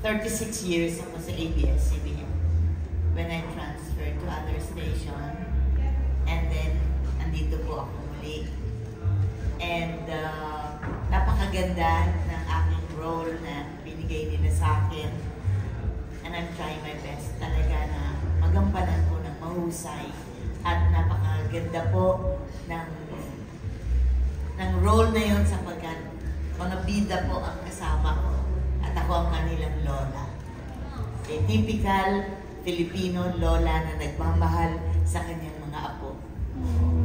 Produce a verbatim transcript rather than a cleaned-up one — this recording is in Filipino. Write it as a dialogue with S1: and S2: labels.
S1: thirty-six years ako sa A B S C B N. When I transferred to other station, and then, andito po ako muli. And uh, napakaganda ng aking role na binigay nila sa akin. And I'm trying my best talaga na magampanan ko ng mahusay. At napakaganda po ng, ng role na yon sapagkat mga bida po ang kasama ko. At ako ang kanilang lola. A typical Filipino lola na nagmamahal sa kanyang mga apo.